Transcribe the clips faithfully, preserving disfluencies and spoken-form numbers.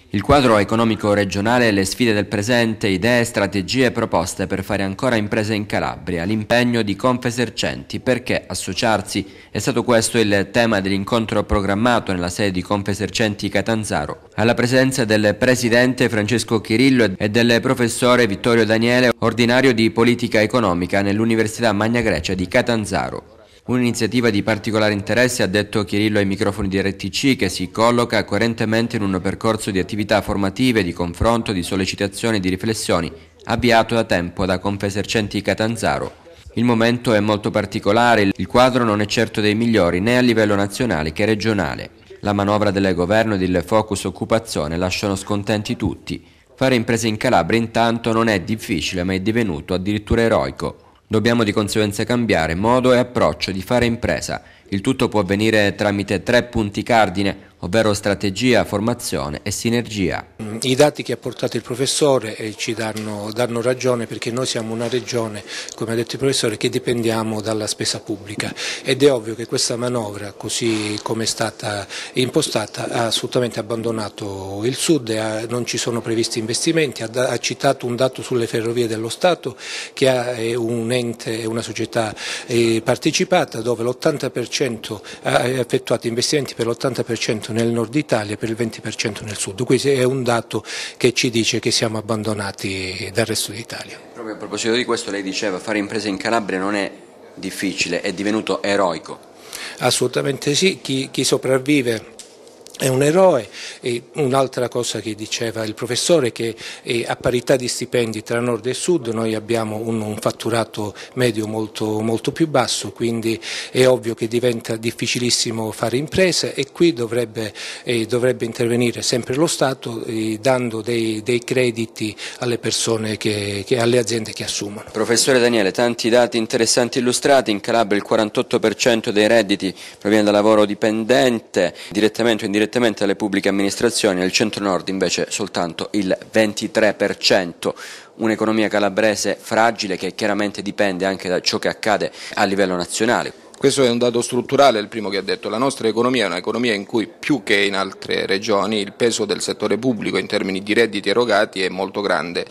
Il quadro economico regionale, le sfide del presente, idee, strategie e proposte per fare ancora imprese in Calabria, l'impegno di Confesercenti, perché associarsi? È stato questo il tema dell'incontro programmato nella sede di Confesercenti Catanzaro, alla presenza del presidente Francesco Chirillo e del professore Vittorio Daniele, ordinario di politica economica nell'Università Magna Grecia di Catanzaro. Un'iniziativa di particolare interesse, ha detto Chirillo ai microfoni di R T C, che si colloca coerentemente in un percorso di attività formative, di confronto, di sollecitazione e di riflessioni avviato da tempo da Confesercenti Catanzaro. Il momento è molto particolare, il quadro non è certo dei migliori né a livello nazionale che regionale. La manovra del governo ed il focus occupazione lasciano scontenti tutti. Fare imprese in Calabria intanto non è difficile, ma è divenuto addirittura eroico. Dobbiamo di conseguenza cambiare modo e approccio di fare impresa. Il tutto può avvenire tramite tre punti cardine, ovvero strategia, formazione e sinergia. I dati che ha portato il professore eh, ci danno, danno ragione, perché noi siamo una regione, come ha detto il professore, che dipendiamo dalla spesa pubblica, ed è ovvio che questa manovra, così come è stata impostata, ha assolutamente abbandonato il Sud, ha, non ci sono previsti investimenti, ha, ha citato un dato sulle ferrovie dello Stato, che ha eh, un ente, una società eh, partecipata, dove l'ottanta per cento ha effettuato investimenti per l'ottanta per cento nel nord Italia e per il venti per cento nel sud. Questo è un dato che ci dice che siamo abbandonati dal resto d'Italia. Proprio a proposito di questo, lei diceva fare imprese in Calabria non è difficile, è divenuto eroico. Assolutamente sì, chi, chi sopravvive è un eroe. E un'altra cosa che diceva il professore è che eh, a parità di stipendi tra nord e sud noi abbiamo un, un fatturato medio molto, molto più basso, quindi è ovvio che diventa difficilissimo fare imprese, e qui dovrebbe, eh, dovrebbe intervenire sempre lo Stato eh, dando dei, dei crediti alle persone, che, che, alle aziende che assumono. Professore Daniele, tanti dati interessanti illustrati. In Calabria il quarantotto per cento dei redditi proviene da lavoro dipendente, direttamente o indirettamente alle pubbliche amministrazioni, nel centro-nord invece soltanto il ventitré per cento. Un'economia calabrese fragile che chiaramente dipende anche da ciò che accade a livello nazionale. Questo è un dato strutturale, il primo che ha detto. La nostra economia è un'economia in cui, più che in altre regioni, il peso del settore pubblico in termini di redditi erogati è molto grande,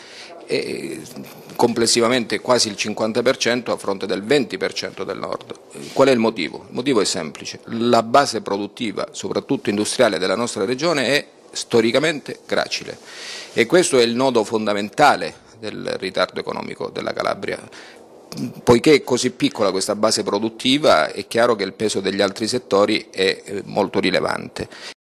e complessivamente quasi il cinquanta per cento a fronte del venti per cento del nord. Qual è il motivo? Il motivo è semplice: la base produttiva, soprattutto industriale, della nostra regione è storicamente gracile, e questo è il nodo fondamentale del ritardo economico della Calabria. Poiché è così piccola questa base produttiva, è chiaro che il peso degli altri settori è molto rilevante.